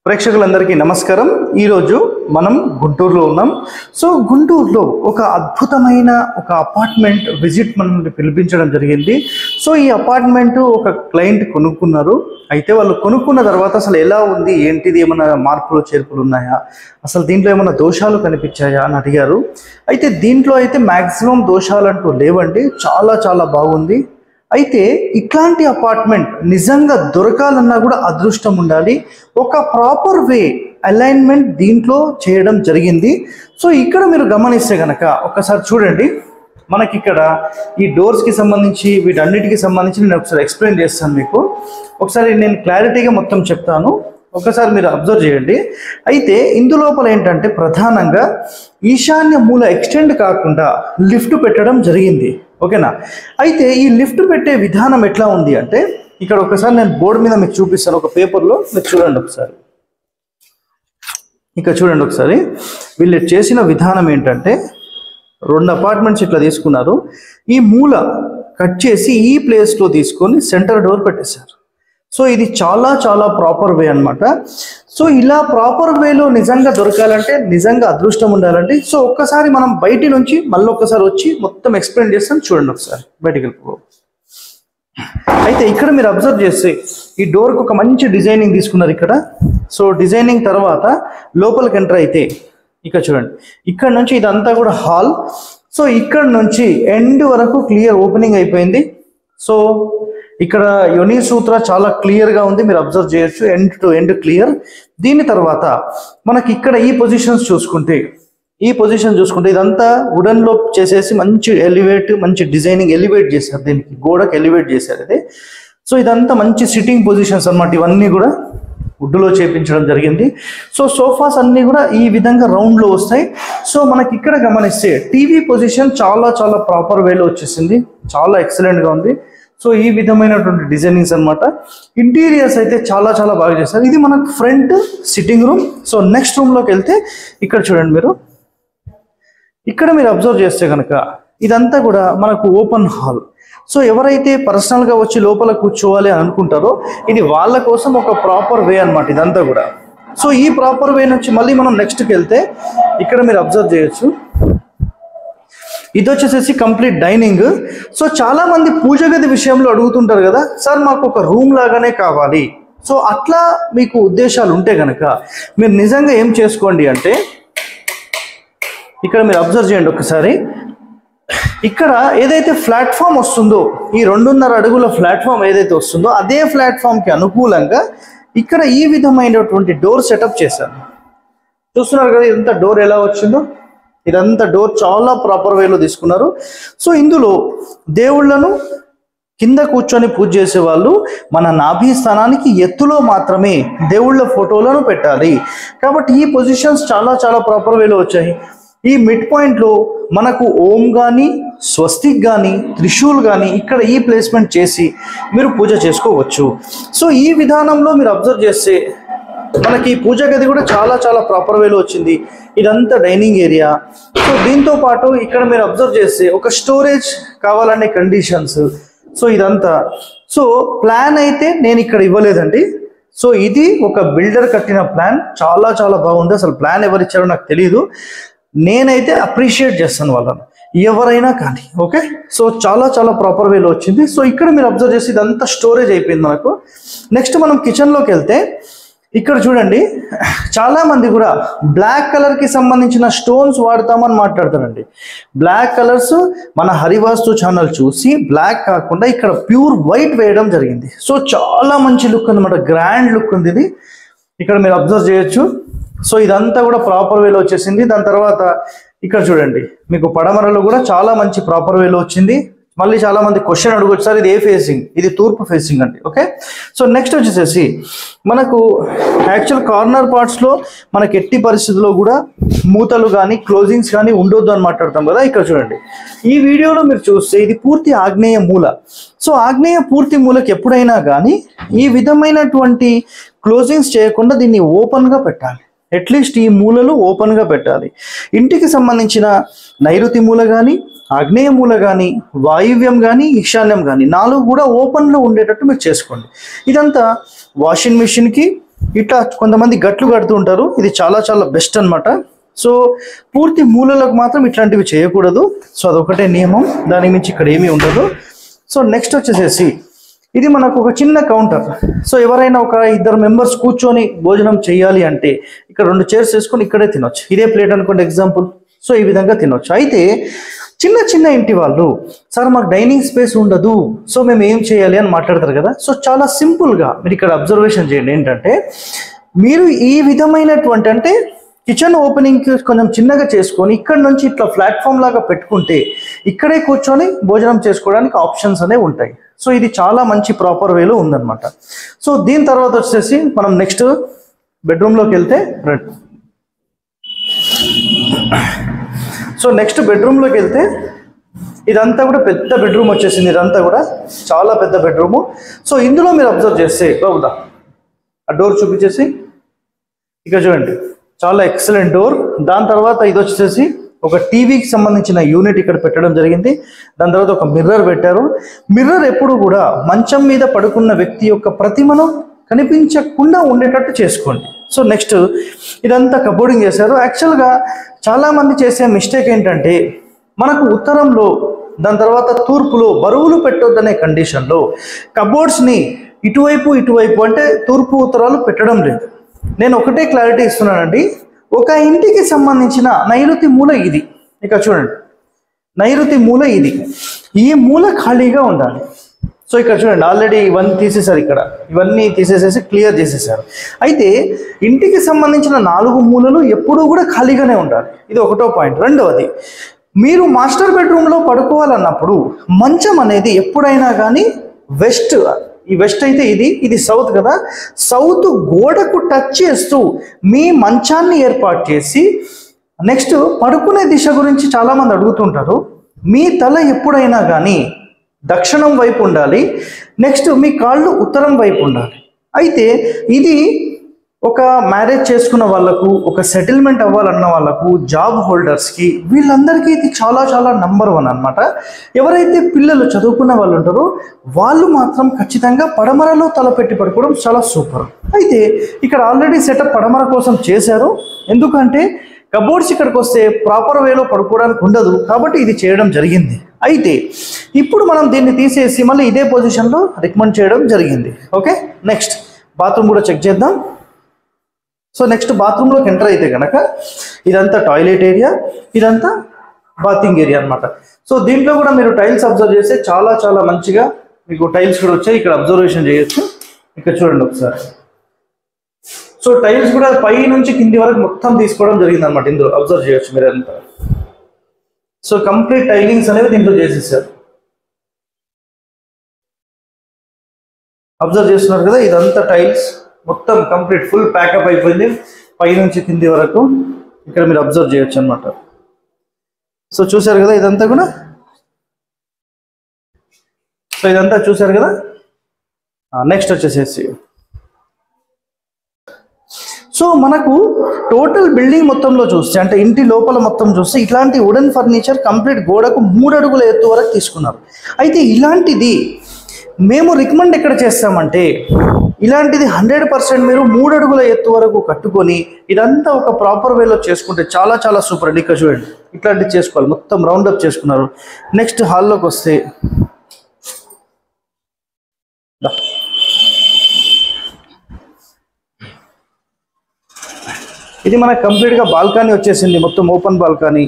ప్రేక్షకులందరికీ నమస్కారం. ఈరోజు మనం గుంటూరులో ఉన్నాం. సో గుంటూరులో ఒక అద్భుతమైన ఒక అపార్ట్మెంట్ విజిట్ మనల్ని పిలిపించడం జరిగింది. సో ఈ అపార్ట్మెంట్ ఒక క్లయింట్ కొనుక్కున్నారు. అయితే వాళ్ళు కొనుక్కున్న తర్వాత అసలు ఎలా ఉంది, ఏంటిది, ఏమైనా మార్పులు చేర్పులు ఉన్నాయా, అసలు దీంట్లో ఏమైనా దోషాలు కనిపించాయా అని అడిగారు. అయితే దీంట్లో అయితే మ్యాక్సిమం దోషాలంటూ లేవండి, చాలా చాలా బాగుంది. అయితే ఇట్లాంటి అపార్ట్మెంట్ నిజంగా దొరకాలన్నా కూడా అదృష్టం ఉండాలి. ఒక ప్రాపర్ వే అలైన్మెంట్ దీంట్లో చేయడం జరిగింది. సో ఇక్కడ మీరు గమనిస్తే కనుక ఒకసారి చూడండి, మనకి ఇక్కడ ఈ డోర్స్కి సంబంధించి వీటన్నిటికి సంబంధించి నేను ఒకసారి ఎక్స్ప్లెయిన్ చేస్తాను మీకు. ఒకసారి నేను క్లారిటీగా మొత్తం చెప్తాను, ఒకసారి మీరు అబ్జర్వ్ చేయండి. అయితే ఇందులోపల ఏంటంటే ప్రధానంగా ఈశాన్య మూల ఎక్స్టెండ్ కాకుండా లిఫ్ట్ పెట్టడం జరిగింది. ఓకేనా? అయితే ఈ లిఫ్ట్ పెట్టే విధానం ఎట్లా ఉంది అంటే ఇక్కడ ఒకసారి నేను బోర్డు మీద మీకు చూపిస్తాను, ఒక పేపర్లో మీరు చూడండి ఒకసారి. ఇక్కడ చూడండి ఒకసారి, వీళ్ళు చేసిన విధానం ఏంటంటే 2 అపార్ట్మెంట్స్ ఇట్లా తీసుకున్నారు. ఈ మూల కట్ చేసి ఈ ప్లేస్లో తీసుకొని సెంటర్ డోర్ పెట్టేశారు. సో ఇది చాలా చాలా ప్రాపర్ వే అనమాట. సో ఇలా ప్రాపర్ వేలో నిజంగా దొరకాలంటే నిజంగా అదృష్టం ఉండాలండి. సో ఒక్కసారి మనం బయటి నుంచి మళ్ళీ ఒక్కసారి వచ్చి మొత్తం ఎక్స్ప్లెయిన్ చేస్తాను, చూడండి ఒకసారి బయటికి వెళ్ళిపో. అయితే ఇక్కడ మీరు అబ్జర్వ్ చేస్తే ఈ డోర్కి ఒక మంచి డిజైనింగ్ తీసుకున్నారు ఇక్కడ. సో డిజైనింగ్ తర్వాత లోపలికి ఎంటర్ అయితే ఇక్కడ చూడండి, ఇక్కడ నుంచి ఇదంతా కూడా హాల్. సో ఇక్కడ నుంచి ఎండ్ వరకు క్లియర్ ఓపెనింగ్ అయిపోయింది. సో ఇక్కడ యోని సూత్ర చాలా క్లియర్గా ఉంది, మీరు అబ్జర్వ్ చేయొచ్చు, ఎండ్ టు ఎండ్ క్లియర్. దీని తర్వాత మనకి ఇక్కడ ఈ పొజిషన్ చూసుకుంటే ఇదంతా వుడన్లో చేసేసి మంచి మంచి డిజైనింగ్ ఎలివేట్ చేశారు, దీనికి గోడకు ఎలివేట్ చేశారు ఇది. సో ఇదంతా మంచి సిట్టింగ్ పొజిషన్స్ అన్నమాట, ఇవన్నీ కూడా వుడ్లో చేపించడం జరిగింది. సో సోఫాస్ అన్నీ కూడా ఈ విధంగా రౌండ్లో వస్తాయి. సో మనకి ఇక్కడ గమనిస్తే టీవీ పొజిషన్ చాలా చాలా ప్రాపర్ వేలో వచ్చేసింది, చాలా ఎక్సలెంట్గా ఉంది. సో ఈ విధమైనటువంటి డిజైనింగ్స్ అనమాట. ఇంటీరియర్స్ అయితే చాలా చాలా బాగా చేస్తారు. ఇది మనకు front sitting room. So next రూమ్లోకి వెళ్తే ఇక్కడ చూడండి మీరు, ఇక్కడ మీరు అబ్జర్వ్ చేస్తే కనుక ఇదంతా కూడా మనకు ఓపెన్ హాల్. సో ఎవరైతే పర్సనల్గా వచ్చి లోపల కూర్చోవాలి అని అనుకుంటారో ఇది వాళ్ళ కోసం ఒక ప్రాపర్ వే అనమాట ఇదంతా కూడా. సో ఈ ప్రాపర్ వే నుంచి మళ్ళీ మనం నెక్స్ట్కి వెళ్తే ఇక్కడ మీరు అబ్జర్వ్ చేయొచ్చు, ఇది వచ్చేసేసి కంప్లీట్ డైనింగ్. సో చాలా మంది పూజ గది విషయంలో అడుగుతుంటారు కదా, సార్ మాకు ఒక రూమ్ లాగానే కావాలి. సో అట్లా మీకు ఉద్దేశాలు ఉంటే కనుక మీరు నిజంగా ఏం చేసుకోండి అంటే ఇక్కడ మీరు అబ్జర్వ్ చేయండి ఒకసారి. ఇక్కడ ఏదైతే ప్లాట్ఫామ్ వస్తుందో, ఈ 2.5 అడుగుల ప్లాట్ఫామ్ ఏదైతే వస్తుందో అదే ప్లాట్ఫామ్కి అనుకూలంగా ఇక్కడ ఈ విధమైనటువంటి డోర్ సెటప్ చేశారు. చూస్తున్నారు కదా ఇదంతా డోర్ ఎలా వచ్చిందో, ఇదంతా డోర్ చాలా ప్రాపర్ వేలో తీసుకున్నారు. సో ఇందులో దేవుళ్లను కింద కూర్చొని పూజ చేసే వాళ్ళు మన నాభి స్థానానికి ఎత్తులో మాత్రమే దేవుళ్ళ ఫోటోలను పెట్టాలి. కాబట్టి ఈ పొజిషన్స్ చాలా చాలా ప్రాపర్ వేలో వచ్చాయి. ఈ మిడ్ పాయింట్లో మనకు ఓం కానీ స్వస్తిక్ కానీ త్రిశూల్ కానీ ఇక్కడ ఈ ప్లేస్మెంట్ చేసి మీరు పూజ చేసుకోవచ్చు. సో ఈ విధానంలో మీరు అబ్జర్వ్ చేస్తే మనకి పూజ గది కూడా చాలా చాలా ప్రాపర్ వేలో వచ్చింది. ఇదంతా డైనింగ్ ఏరియా. సో దీంతో పాటు ఇక్కడ మీరు అబ్జర్వ్ చేస్తే ఒక స్టోరేజ్ కావాలనే కండిషన్స్. సో ఇదంతా సో ప్లాన్ అయితే నేను ఇక్కడ ఇవ్వలేదండి. సో ఇది ఒక బిల్డర్ కట్టిన ప్లాన్, చాలా చాలా బాగుంది. అసలు ప్లాన్ ఎవరు ఇచ్చారో నాకు తెలియదు, నేనైతే అప్రిషియేట్ చేస్తాను వాళ్ళని, ఎవరైనా కానీ. ఓకే, సో చాలా చాలా ప్రాపర్ వేలో వచ్చింది. సో ఇక్కడ మీరు అబ్జర్వ్ చేసి ఇదంతా స్టోరేజ్ అయిపోయింది మనకు. నెక్స్ట్ మనం కిచెన్లోకి వెళ్తే ఇక్కడ చూడండి, చాలా మంది కూడా బ్లాక్ కలర్కి సంబంధించిన స్టోన్స్ వాడతామని మాట్లాడతారండి. బ్లాక్ కలర్స్ మన హరివాస్తు ఛానల్ చూసి బ్లాక్ కాకుండా ఇక్కడ ప్యూర్ వైట్ వేయడం జరిగింది. సో చాలా మంచి లుక్ అనమాట, గ్రాండ్ లుక్ ఉంది ఇది. ఇక్కడ మీరు అబ్జర్వ్ చేయొచ్చు. సో ఇదంతా కూడా ప్రాపర్ వేలో వచ్చేసింది. దాని తర్వాత ఇక్కడ చూడండి మీకు పడమరలో కూడా చాలా మంచి ప్రాపర్ వేలో వచ్చింది. మళ్ళీ చాలా మంది క్వశ్చన్ అడగొచ్చు, సార్ ఇది ఏ ఫేసింగ్? ఇది తూర్పు ఫేసింగ్ అండి. ఓకే, సో నెక్స్ట్ వచ్చేసేసి మనకు యాక్చువల్ కార్నర్ పార్ట్స్లో మనకి ఎట్టి పరిస్థితుల్లో కూడా మూతలు కానీ క్లోజింగ్స్ కానీ ఉండొద్దు అని మాట్లాడతాం కదా. ఇక్కడ చూడండి ఈ వీడియోలో మీరు చూస్తే ఇది పూర్తి ఆగ్నేయ మూల. సో ఆగ్నేయ పూర్తి మూలకి ఎప్పుడైనా కానీ ఈ విధమైనటువంటి క్లోజింగ్స్ చేయకుండా దీన్ని ఓపెన్గా పెట్టాలి. అట్లీస్ట్ ఈ మూలలు ఓపెన్గా పెట్టాలి. ఇంటికి సంబంధించిన నైరుతి మూల కానీ ఆగ్నేయ మూల కానీ వాయువ్యం కానీ ఈశాన్యం కానీ 4 కూడా ఓపెన్లో ఉండేటట్టు మీరు చేసుకోండి. ఇదంతా వాషింగ్ మిషన్కి ఇట్లా కొంతమంది గట్లు కడుతూ ఉంటారు, ఇది చాలా చాలా బెస్ట్ అన్నమాట. సో పూర్తి మూలలకు మాత్రం ఇట్లాంటివి చేయకూడదు. సో అదొకటే నియమం, దాని మించి ఇక్కడ ఏమీ ఉండదు. సో నెక్స్ట్ వచ్చేసేసి ఇది మనకు ఒక చిన్న కౌంటర్. సో ఎవరైనా ఒక 2 మెంబర్స్ కూర్చొని భోజనం చేయాలి అంటే ఇక్కడ 2 చైర్స్ వేసుకొని ఇక్కడే తినొచ్చు. ఇదే ప్లేట్ అనుకోండి ఎగ్జాంపుల్. సో ఈ విధంగా తినొచ్చు. అయితే చిన్న చిన్న ఇంటి వాళ్ళు, సార్ మాకు డైనింగ్ స్పేస్ ఉండదు, సో మేము ఏం చేయాలి అని మాట్లాడతారు కదా. సో చాలా సింపుల్గా మీరు ఇక్కడ అబ్జర్వేషన్ చేయండి. ఏంటంటే మీరు ఈ విధమైనటువంటి అంటే కిచెన్ ఓపెనింగ్ కొంచెం చిన్నగా చేసుకొని ఇక్కడ నుంచి ఇట్లా ప్లాట్ఫామ్ లాగా పెట్టుకుంటే ఇక్కడే కూర్చొని భోజనం చేసుకోవడానికి ఆప్షన్స్ అనేవి ఉంటాయి. సో ఇది చాలా మంచి ప్రాపర్ వేలో ఉందన్నమాట. సో దీని తర్వాత వచ్చేసి మనం నెక్స్ట్ బెడ్రూమ్లోకి వెళ్తే సో నెక్స్ట్ బెడ్రూమ్లోకి వెళ్తే ఇదంతా కూడా పెద్ద బెడ్రూమ్ వచ్చేసింది. ఇదంతా కూడా చాలా పెద్ద బెడ్రూము. సో ఇందులో మీరు అబ్జర్వ్ చేస్తే బాబుదా ఆ డోర్ చూపించేసి ఇక చూడండి, చాలా ఎక్సలెంట్ డోర్. దాని తర్వాత ఇది వచ్చేసి ఒక టీవీకి సంబంధించిన యూనిట్ ఇక్కడ పెట్టడం జరిగింది. దాని తర్వాత ఒక మిర్రర్ పెట్టారు. మిర్రర్ ఎప్పుడు కూడా మంచం మీద పడుకున్న వ్యక్తి యొక్క ప్రతిమను కనిపించకుండా ఉండేటట్టు చేసుకోండి. సో నెక్స్ట్ ఇదంతా కబోర్డింగ్ చేశారు. యాక్చువల్గా చాలామంది చేసే మిస్టేక్ ఏంటంటే మనకు ఉత్తరంలో దాని తర్వాత తూర్పులో బరువులు పెట్టొద్దనే కండిషన్లో కబోర్డ్స్ని ఇటువైపు అంటే తూర్పు ఉత్తరాలు పెట్టడం లేదు. నేను ఒకటే క్లారిటీ ఇస్తున్నానండి. ఒక ఇంటికి సంబంధించిన నైరుతి మూల ఇది. ఇక చూడండి, నైరుతి మూల ఇది. ఈ మూల ఖాళీగా ఉండాలి. సో ఇక్కడ చూడండి, ఆల్రెడీ ఇవన్నీ తీసేశారు. ఇక్కడ ఇవన్నీ తీసేసేసి క్లియర్ చేసేసారు. అయితే ఇంటికి సంబంధించిన 4 మూలలు ఎప్పుడూ కూడా ఖాళీగానే ఉండాలి. ఇది ఒకటో పాయింట్. రెండవది, మీరు మాస్టర్ బెడ్రూమ్లో పడుకోవాలన్నప్పుడు మంచం అనేది ఎప్పుడైనా కానీ వెస్ట్, ఈ వెస్ట్ అయితే ఇది సౌత్ కదా, సౌత్ గోడకు టచ్ చేస్తూ మీ మంచాన్ని ఏర్పాటు చేసి నెక్స్ట్ పడుకునే దిశ గురించి చాలామంది అడుగుతుంటారు. మీ తల ఎప్పుడైనా కానీ దక్షిణం వైపు ఉండాలి. నెక్స్ట్ మీ కాళ్ళు ఉత్తరం వైపు ఉండాలి. అయితే ఇది ఒక మ్యారేజ్ చేసుకున్న వాళ్ళకు, ఒక సెటిల్మెంట్ అవ్వాలన్న వాళ్ళకు, జాబ్ హోల్డర్స్కి, వీళ్ళందరికీ ఇది చాలా చాలా నంబర్ 1 అనమాట. ఎవరైతే పిల్లలు చదువుకున్న వాళ్ళు ఉంటారో వాళ్ళు మాత్రం ఖచ్చితంగా పడమరలో తలపెట్టి పడుకోవడం చాలా సూపర్. అయితే ఇక్కడ ఆల్రెడీ సెటప్ పడమర కోసం చేశారు. ఎందుకంటే కబోర్డ్స్ ఇక్కడికి వస్తే ప్రాపర్ వేలో పడుకోవడానికి ఉండదు, కాబట్టి ఇది చేయడం జరిగింది. అయితే ఇప్పుడు మనం దీన్ని తీసేసి మళ్ళీ ఇదే పొజిషన్లో రికమెండ్ చేయడం జరిగింది. ఓకే, నెక్స్ట్ బాత్రూమ్ కూడా చెక్ చేద్దాం. సో నెక్స్ట్ బాత్రూంలోకి ఎంటర్ అయితే కనుక ఇదంతా టాయిలెట్ ఏరియా, ఇదంతా బాతింగ్ ఏరియా అనమాట. సో దీంట్లో కూడా మీరు టైల్స్ అబ్జర్వ్ చేస్తే చాలా చాలా మంచిగా మీకు టైల్స్ కూడా వచ్చాయి. ఇక్కడ అబ్జర్వేషన్ చేయొచ్చు. ఇక్కడ చూడండి ఒకసారి. సో టైల్స్ కూడా పై నుంచి కింది వరకు మొత్తం తీసుకోవడం జరిగింది అనమాట. ఇందులో అబ్జర్వ్ చేయొచ్చు మీరు అంతా. సో కంప్లీట్ టైలింగ్స్ అనేవి దీంట్లో చేసేసారు. అబ్జర్వ్ చేస్తున్నారు కదా, ఇదంతా టైల్స్ మొత్తం కంప్లీట్ ఫుల్ ప్యాకప్ అయిపోయింది పై నుంచి కింది వరకు. ఇక్కడ మీరు అబ్జర్వ్ చేయొచ్చు అనమాట. సో చూసారు కదా ఇదంతా కూడా. సో ఇదంతా చూసారు కదా. నెక్స్ట్ వచ్చేసేసి సో మనకు టోటల్ బిల్డింగ్ మొత్తంలో చూస్తే అంటే ఇంటి లోపల మొత్తం చూస్తే ఇట్లాంటి వుడెన్ ఫర్నిచర్ కంప్లీట్ గోడకు 3 అడుగుల ఎత్తు వరకు తీసుకున్నారు. అయితే ఇలాంటిది మేము రికమెండ్ ఎక్కడ చేస్తామంటే ఇలాంటిది 100% మీరు 3 అడుగుల ఎత్తు వరకు కట్టుకొని ఇదంతా ఒక ప్రాపర్ వేలో చేసుకుంటే చాలా చాలా సూపర్ అండి. ఇక్కడ చూడండి, ఇట్లాంటివి చేసుకోవాలి. మొత్తం రౌండప్ చేసుకున్నారు. నెక్స్ట్ హాల్లోకి వస్తే ఇది మనకు కంప్లీట్గా బాల్కనీ వచ్చేసింది. మొత్తం ఓపెన్ బాల్కనీ,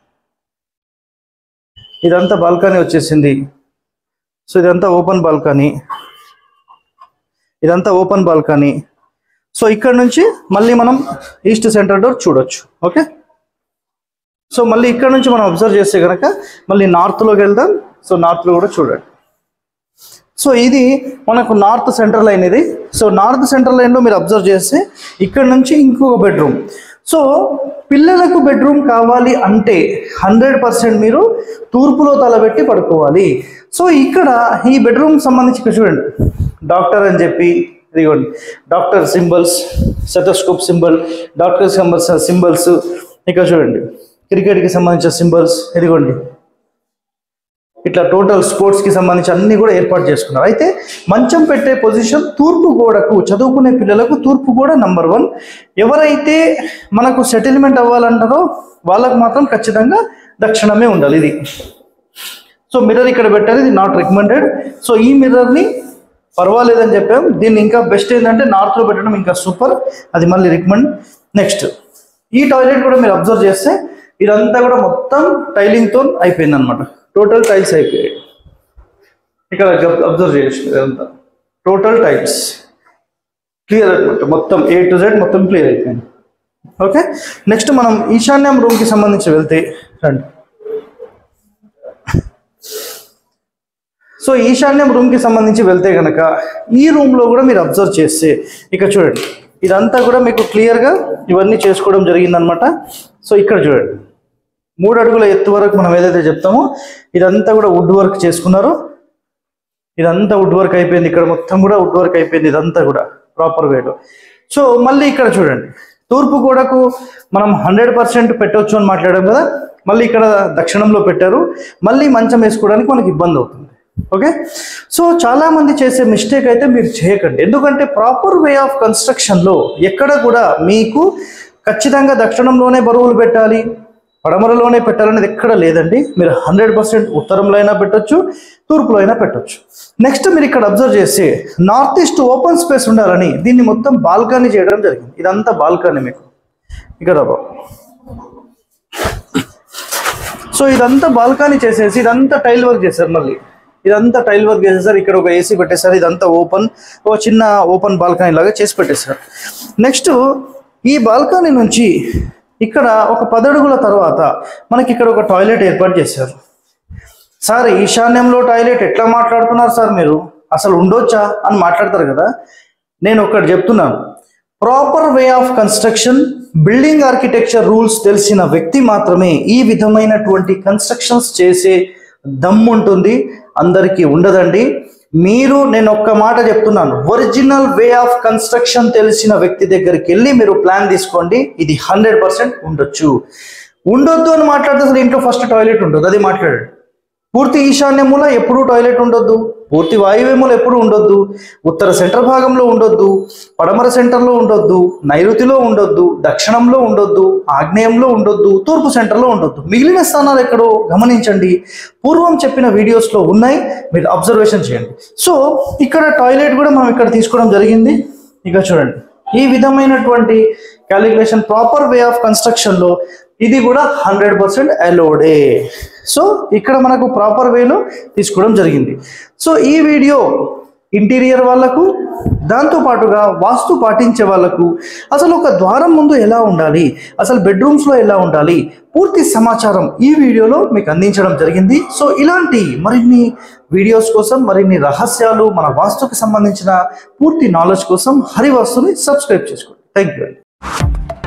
ఇదంతా బాల్కనీ వచ్చేసింది. సో ఇదంతా ఓపెన్ బాల్కనీ, ఇదంతా ఓపెన్ బాల్కనీ. సో ఇక్కడ నుంచి మళ్ళీ మనం ఈస్ట్ సెంటర్ డోర్ చూడొచ్చు. ఓకే, సో మళ్ళీ ఇక్కడ నుంచి మనం అబ్జర్వ్ చేస్తే కనుక మళ్ళీ నార్త్లోకి వెళ్దాం. సో నార్త్లో కూడా చూడండి. సో ఇది మనకు నార్త్ సెంట్రల్ లైన్ ఇది. సో నార్త్ సెంట్రల్ లైన్లో మీరు అబ్జర్వ్ చేస్తే ఇక్కడ నుంచి ఇంకొక బెడ్రూమ్. సో పిల్లలకు బెడ్రూమ్ కావాలి అంటే 100% మీరు తూర్పులో తలబెట్టి పడుకోవాలి. సో ఇక్కడ ఈ బెడ్రూమ్ సంబంధించి ఇక్కడ చూడండి, డాక్టర్ అని చెప్పి ఇదిగోండి, doctor symbols, stethoscope symbol, doctor symbols. ఇక్కడ చూడండి, క్రికెట్కి సంబంధించిన సింబల్స్ ఇదిగోండి. ఇట్లా టోటల్ స్పోర్ట్స్కి సంబంధించి అన్ని కూడా ఏర్పాటు చేసుకున్నారు. అయితే మంచం పెట్టే పొజిషన్ తూర్పు గోడకు, చదువుకునే పిల్లలకు తూర్పు గోడ నంబర్ 1. ఎవరైతే మనకు సెటిల్మెంట్ అవ్వాలంటారో వాళ్ళకు మాత్రం ఖచ్చితంగా దక్షిణమే ఉండాలి. ఇది సో మిర్రర్ ఇక్కడ పెట్టాలి, ఇది నాట్ రికమెండెడ్. సో ఈ మిర్రర్ని పర్వాలేదని చెప్పాం, దీన్ని ఇంకా బెస్ట్ ఏంటంటే నార్త్లో పెట్టడం ఇంకా సూపర్, అది మళ్ళీ రికమెండ్. నెక్స్ట్ ఈ టాయిలెట్ కూడా మీరు అబ్జర్వ్ చేస్తే ఇదంతా కూడా మొత్తం టైలింగ్తో అయిపోయింది అనమాట. టోటల్ టైల్స్ అయిపోయాయి. ఇక్కడ అబ్జర్వ్ చేయొచ్చు, ఇదంతా టోటల్ టైల్స్ క్లియర్ అనమాట. మొత్తం A to Z మొత్తం క్లియర్ అయిపోయింది. ఓకే, నెక్స్ట్ మనం ఈశాన్యం రూమ్కి సంబంధించి వెళ్తే రండి. సో ఈశాన్యం రూమ్కి సంబంధించి వెళ్తే కనుక ఈ రూమ్లో కూడా మీరు అబ్జర్వ్ చేస్తే ఇక్కడ చూడండి, ఇదంతా కూడా మీకు క్లియర్గా ఇవన్నీ చేసుకోవడం జరిగిందనమాట. సో ఇక్కడ చూడండి 3 అడుగుల ఎత్తు వరకు మనం ఏదైతే చెప్తామో ఇదంతా కూడా వుడ్ వర్క్ చేసుకున్నారు. ఇదంతా వుడ్ వర్క్ అయిపోయింది, ఇక్కడ మొత్తం కూడా వుడ్ వర్క్ అయిపోయింది, ఇదంతా కూడా ప్రాపర్ వేలో. సో మళ్ళీ ఇక్కడ చూడండి, తూర్పు గోడకు మనం 100% పెట్టవచ్చు అని మాట్లాడాం కదా, మళ్ళీ ఇక్కడ దక్షిణంలో పెట్టారు. మళ్ళీ మంచం వేసుకోవడానికి మనకి ఇబ్బంది అవుతుంది. ఓకే, సో చాలా మంది చేసే మిస్టేక్ అయితే మీరు చేయకండి. ఎందుకంటే ప్రాపర్ వే ఆఫ్ కన్స్ట్రక్షన్లో ఎక్కడ కూడా మీకు ఖచ్చితంగా దక్షిణంలోనే బరువులు పెట్టాలి, పడమరలోనే పెట్టాలనేది ఎక్కడ లేదండి. మీరు 100% ఉత్తరంలో అయినా పెట్టొచ్చు, తూర్పులో అయినా పెట్టొచ్చు. నెక్స్ట్ మీరు ఇక్కడ అబ్జర్వ్ చేస్తే నార్త్ ఈస్ట్ ఓపెన్ స్పేస్ ఉండాలని దీన్ని మొత్తం బాల్కనీ చేయడం జరిగింది. ఇదంతా బాల్కనీ మీకు ఇక్కడ. సో ఇదంతా బాల్కనీ చేసేసి ఇదంతా టైల్ వర్క్ చేశారు. మళ్ళీ ఇదంతా టైల్ వర్క్ చేసేసారు. ఇక్కడ ఒక AC పెట్టేశారు. ఇదంతా ఓపెన్, ఒక చిన్న ఓపెన్ బాల్కనీ లాగా చేసి పెట్టేశారు. నెక్స్ట్ ఈ బాల్కనీ నుంచి ఇక్కడ ఒక 10 అడుగుల తర్వాత మనకి ఇక్కడ ఒక టాయిలెట్ ఏర్పాటు చేశారు. సార్ ఈశాన్యంలో టాయిలెట్ ఎట్లా మాట్లాడుతున్నారు సార్, మీరు అసలు ఉండొచ్చా అని మాట్లాడతారు కదా. నేను ఒకటి చెప్తున్నాను, proper way of construction, building architecture rules తెలిసిన వ్యక్తి మాత్రమే ఈ విధమైనటువంటి కన్స్ట్రక్షన్స్ చేసే దమ్ము ఉంటుంది, అందరికీ ఉండదండి. మీరు, నేను ఒక్క మాట చెప్తున్నాను, ఒరిజినల్ వే ఆఫ్ కన్స్ట్రక్షన్ తెలిసిన వ్యక్తి దగ్గరికి వెళ్ళి మీరు ప్లాన్ తీసుకోండి, ఇది 100% ఉండొచ్చు. ఉండొద్దు అని మాట్లాడితే అసలు ఇంట్లో ఫస్ట్ టాయిలెట్ ఉండదు, అది మాట్లాడండి. పూర్తి ఈశాన్య మూల ఎప్పుడూ టాయిలెట్ ఉండొద్దు, పూర్తి వాయువ్య మూల ఎప్పుడూ ఉండొద్దు, ఉత్తర సెంటర్ భాగంలో ఉండొద్దు, పడమర సెంటర్లో ఉండొద్దు, నైరుతిలో ఉండొద్దు, దక్షిణంలో ఉండొద్దు, ఆగ్నేయంలో ఉండొద్దు, తూర్పు సెంటర్లో ఉండొద్దు. మిగిలిన స్థానాలు ఎక్కడో గమనించండి. పూర్వం చెప్పిన వీడియోస్లో ఉన్నాయి, మీరు అబ్జర్వేషన్ చేయండి. సో ఇక్కడ టాయిలెట్ కూడా మనం ఇక్కడ తీసుకోవడం జరిగింది. ఇక చూడండి, ఈ విధమైనటువంటి క్యాలిక్యులేషన్ ప్రాపర్ వే ఆఫ్ కన్స్ట్రక్షన్లో ఇది కూడా 100% అలౌడే. సో ఇక్కడ మనకు ప్రాపర్ వేలో తీసుకోవడం జరిగింది. సో ఈ వీడియో ఇంటీరియర్ వాళ్ళకు, దాంతోపాటుగా వాస్తు పాటించే వాళ్ళకు అసలు ఒక ద్వారం ముందు ఎలా ఉండాలి, అసలు బెడ్రూమ్స్లో ఎలా ఉండాలి, పూర్తి సమాచారం ఈ వీడియోలో మీకు అందించడం జరిగింది. సో ఇలాంటి మరిన్ని వీడియోస్ కోసం, మరిన్ని రహస్యాలు, మన వాస్తుకి సంబంధించిన పూర్తి నాలెడ్జ్ కోసం హరివాస్తుని సబ్స్క్రైబ్ చేసుకోండి. Thank you.